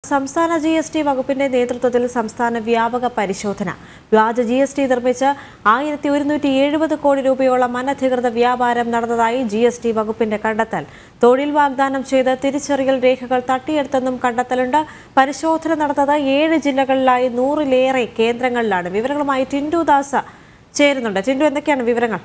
സംസ്ഥാന GST വകുപ്പിന്റെ നേതൃത്വത്തിൽ സംസ്ഥാന വ്യാപക പരിശോധന. വ്യാജ GST നിർമ്മിച്ച് 1170 കോടി രൂപയോളം അനധികൃത വ്യാപാരം നടന്നതായി GST വകുപ്പിന്റെ കണ്ടെത്തൽ. തൊഴിൽ വാഗ്ദാനം ചെയ്ത് തിരിച്ചറിയൽ രേഖകൾ തട്ടിയെടുത്തെന്നും കണ്ടെത്തലുണ്ട്. പരിശോധന നടന്നത് 7 ജില്ലകളിലായി 100-ലേറെ കേന്ദ്രങ്ങളിലാണ്. വിവരങ്ങളുമായി ടിൻഡു ദാസ് ചേരുന്നുണ്ട്. ടിൻഡു, എന്തൊക്കെയാണ് വിവരങ്ങൾ?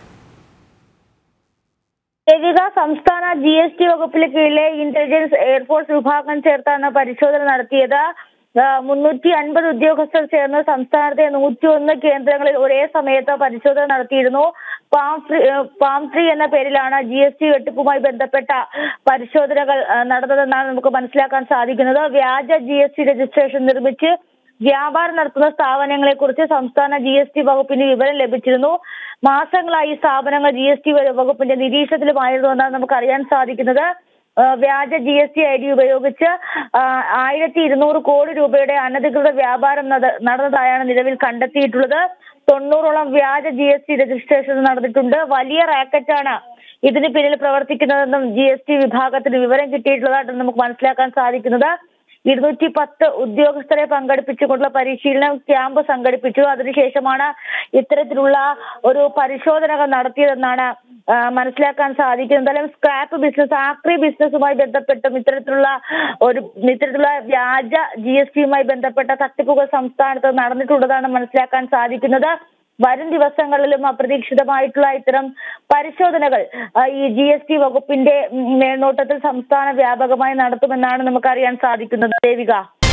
സംസ്ഥാന GST വകുപ്പിന് കീഴിലെ ഇന്റലിജൻസ് എയർഫോഴ്സ് വിഭാഗം ചേർത്താണ് പരിശോധന നടത്തിയത്. 350 ഉദ്യോഗസ്ഥർ ചേർന്ന് സംസ്ഥാനത്തെ 101 കേന്ദ്രങ്ങളിൽ ഒരേ സമയത്ത് പരിശോധന നടത്തിയിരുന്നു. പാം ട്രീ എന്ന പേരിലാണ് GST വെട്ടിപ്പുമായി ബന്ധപ്പെട്ട പരിശോധനകൾ നടന്നതെന്നാണ് നമുക്ക് മനസ്സിലാക്കാൻ സാധിക്കുന്നത്. വ്യാജ GST രജിസ്ട്രേഷൻ നിർമ്മിച്ച് വ്യാപാരം നടത്തുന്ന സ്ഥാപനങ്ങളെ കുറിച്ച് സംസ്ഥാന GST വകുപ്പിന് വിവരം ലഭിച്ചിരുന്നു. മാസങ്ങളായി ഈ സ്ഥാപനങ്ങൾ GST വകുപ്പിന്റെ നിരീക്ഷണത്തിലുമായിരുന്നു എന്നാണ് നമുക്ക് അറിയാൻ സാധിക്കുന്നത്. വ്യാജ GST ID ഉപയോഗിച്ച് 1200 കോടി രൂപയുടെ അനധികൃത വ്യാപാരം നടന്നതായാണ് നിലവിൽ കണ്ടെത്തിയിട്ടുള്ളത്. 90ഓളം വ്യാജ GST രജിസ്ട്രേഷൻ നടന്നിട്ടുണ്ട്. വലിയ റാക്കറ്റാണ് ഇതിന് പിന്നിൽ പ്രവർത്തിക്കുന്നതെന്നും GST വിഭാഗത്തിന് വിവരം കിട്ടിയിട്ടുള്ളതായിട്ടാണ് നമുക്ക് മനസ്സിലാക്കാൻ സാധിക്കുന്നത്. 210 ഉദ്യോഗസ്ഥരെ പങ്കെടുപ്പിച്ചുകൊണ്ടുള്ള പരിശീലന ക്യാമ്പ് സംഘടിപ്പിച്ചു. അതിനുശേഷമാണ് ഇത്തരത്തിലുള്ള ഒരു പരിശോധനകൾ നടത്തിയതെന്നാണ് മനസ്സിലാക്കാൻ സാധിക്കുന്നത്. എന്തായാലും സ്ക്രാപ്പ് ബിസിനസ്, ആക്രി ബിസിനസ്സുമായി ബന്ധപ്പെട്ടും ഇത്തരത്തിലുള്ള വ്യാജ GSTയുമായി ബന്ധപ്പെട്ട തട്ടിപ്പുകൾ സംസ്ഥാനത്ത് നടന്നിട്ടുള്ളതാണ് മനസ്സിലാക്കാൻ സാധിക്കുന്നത്. വരും ദിവസങ്ങളിലും അപ്രതീക്ഷിതമായിട്ടുള്ള ഇത്തരം പരിശോധനകൾ ഈ GST വകുപ്പിന്റെ മേൽനോട്ടത്തിൽ സംസ്ഥാന വ്യാപകമായി നടത്തുമെന്നാണ് നമുക്കറിയാൻ സാധിക്കുന്നത്. ദേവിക.